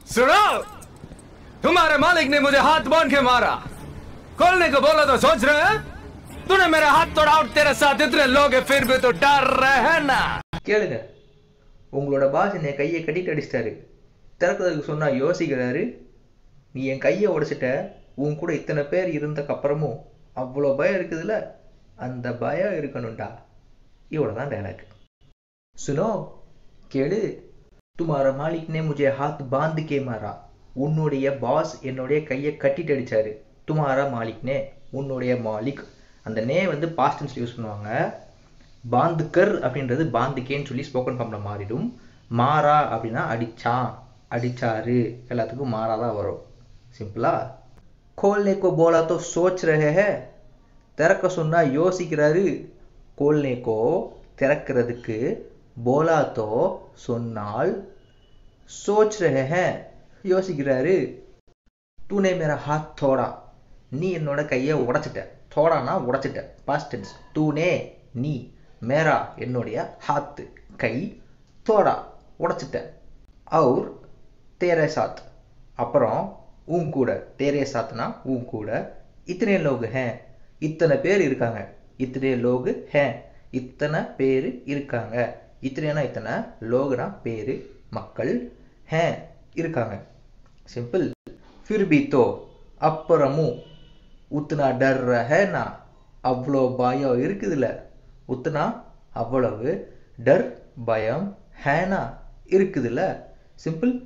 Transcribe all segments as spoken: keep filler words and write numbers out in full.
सुनो, तुम्हारे मालिक ने मुझे हाथ बांध के मारा, खोलने को बोला तो सोच रहे हैं? तूने मेरा हाथ तोड़ा और तेरे साथ इतने लोग हैं फिर भी तो डर रहे हैं ना? கேளுங்க, உங்களோட பாஸ் என் கையை கட்டிட்டு அடிச்சிட்டாரு. திறக்கிறதுக்கு சொன்னா யோசிக்கிறாரு. நீ என் கையை உடைச்சிட்ட, உன் கூட இத்தனை பேர் இருந்தக்கப்புறமும் அவ்வளோ பயம் இருக்குதுல்ல, அந்த பயம் இருக்கணும்டா. இவ்வளோதான் டைலாக். சுனோ, கேளு, துமாரா மாலிக் நே முझे हाथ बांध के मारा. உன்னுடைய பாஸ் என்னுடைய கையை கட்டிட்டு அடிச்சாரு. துமாரா மாலிக் நே, உன்னுடைய மாலிக். அந்த நே வந்து பாஸ்ட் டென்ஸ்ல யூஸ் பண்ணுவாங்க. பாந்துக்கர் அப்படின்றது பாந்துக்கேன்னு சொல்லி ஸ்போக்கன் ஃபார்ம்ல மாறிடும். மாறா அப்படின்னா அடிச்சான், அடிச்சாரு, எல்லாத்துக்கும் மாறா தான் வரும். சிம்பிளா. கோல்னே கோ போலா தோ சோச் ரஹே ஹே. திறக்க சொன்னா யோசிக்கிறாரு. கோல்னே கோ திறக்கிறதுக்கு, போலா தோ சொன்னால், சோச் ரஹே ஹே யோசிக்கிறாரு. தூனே மேரா ஹாத் தோடா. நீ என்னோட கையை உடைச்சிட்ட. தோடானா உடைச்சிட்ட, பாஸ்ட் டென்ஸ். தூனே நீ, மேரா என்னுடைய, ஹாத்து கை, தோடா உடைச்சிட்ட. அவுர் தேரே சாத் அப்புறம் உன் கூட, தேரே சாத்னா உன் கூட, இத்தனை லோகு ஹே இத்தனை பேர் இருக்காங்க. இத்தனை லோகு ஹே இத்தனை பேர் இருக்காங்க. இத்தனைனா இத்தனை, லோகுனா பேரு, மக்கள், ஹே இருக்காங்க. சிம்பிள். ஃபிர் பி தோ அப்புறமும், உத்னா டர் ரஹேனா அவ்வளோ பயம் இருக்குதுல்ல, உத்னா அவ்வளவு, டர் பயம், ஹேனா இருக்குதுல்ல. சிம்பிள்.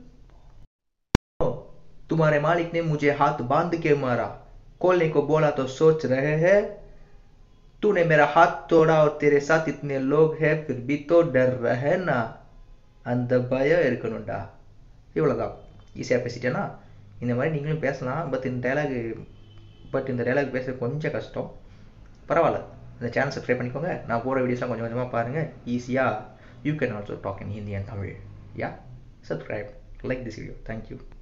तुम्हारे मालिक ने मुझे हाथ बांध के मारा, खोलने को बोला तो सोच रहे हैं, तूने मेरा हाथ तोड़ा और तेरे साथ इतने लोग हैं फिर भी तो डर रहे ना. அந்த பயம் இருக்கணும்டா. இவ்வளோதான். ஈஸியாக பேசிட்டேன்னா இந்த மாதிரி நீங்களும் பேசலாம். பட் இந்த டைலாக் பட் இந்த டைலாக் பேச கொஞ்சம் கஷ்டம். பரவாயில்ல, இந்த சேனல் சப்ஸ்கிரைப் பண்ணிக்கோங்க. நான் போகிற வீடியோஸ்லாம் கொஞ்சம் கொஞ்சமாக பாருங்கள். ஈஸியாக you can also talk in Hindi and Tamil. Yeah, subscribe, like this video. Thank you.